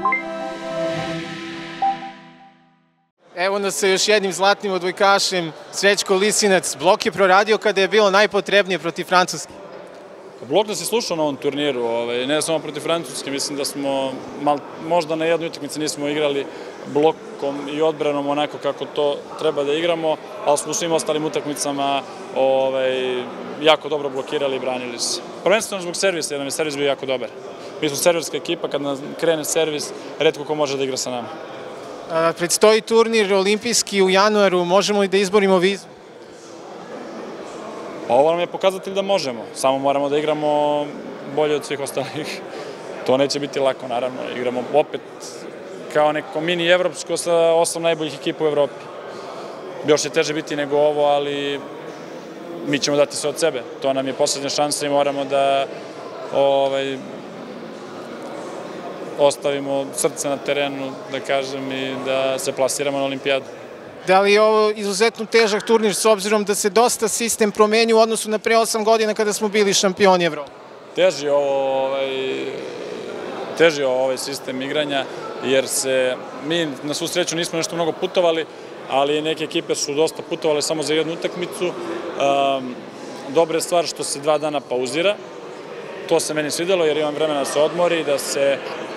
Evo nas sa još jednim zlatnim odbojkašem, Srećko Lisinac. Blok je proradio kada je bilo najpotrebnije protiv Francuske. Blok nas je slušao na ovom turniru, ne samo protiv Francuske, mislim da smo možda na jednoj utakmici nismo igrali blokom i odbranom onako kako to treba da igramo, ali smo u svim ostalim utakmicama jako dobro blokirali i branili se. Prvenstveno zbog servisa, jer nam je servis bio jako dobar. Mi smo serverska ekipa, kad nam krene servis, retko ko može da igra sa nama. Predstoji turnir olimpijski u januaru, možemo li da izborimo vizu? Pa ovo nam je pokazatelj da možemo, samo moramo da igramo bolje od svih ostalih. To neće biti lako, naravno. Igramo opet kao neko mini evropsko sa 8 najboljih ekipa u Evropi. Još će teže biti nego ovo, ali mi ćemo dati sve od sebe. To nam je poslednja šansa i moramo da ostavimo srce na terenu, da kažem, i da se plasiramo na olimpijadu. Da li je ovo izuzetno težak turnir s obzirom da se dosta sistem promenio u odnosu na pre 8 godina kada smo bili šampioni Evrope? Teži je ovaj sistem igranja, jer mi na svu sreću nismo nešto mnogo putovali, ali neke ekipe su dosta putovali samo za jednu utakmicu. Dobra je stvar što se 2 dana pauzira. To se meni svidelo jer imam vremena da se odmori, da se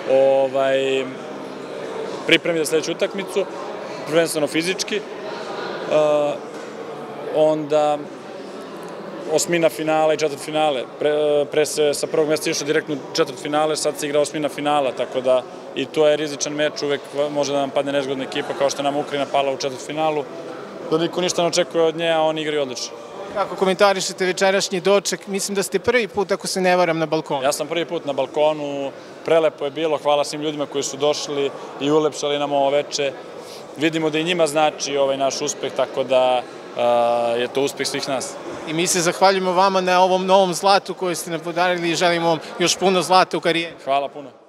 pripremi za sledeću utakmicu, prvenstveno fizički. Onda osmina finala i četvrtfinale. Pre se sa prvog mesta išlo direktno u četvrtfinale, sad se igra osmina finala, tako da i to je rizičan meč, uvek može da nam padne nezgodna ekipa, kao što je nam Ukrajina pala u četvrtfinalu, da niko ništa ne očekuje od nje, a oni igraju odlično. Kako komentarišete večerašnji doček? Mislim da ste prvi put, ako se ne varam, na balkonu. Ja sam prvi put na balkonu, prelepo je bilo, hvala svim ljudima koji su došli i ulepšali nam ovo veče. Vidimo da i njima znači ovaj naš uspeh, tako da je to uspeh svih nas. I mi se zahvaljujemo vama na ovom novom zlatu koje ste nam podarili i želimo vam još puno zlata u karijeri. Hvala puno.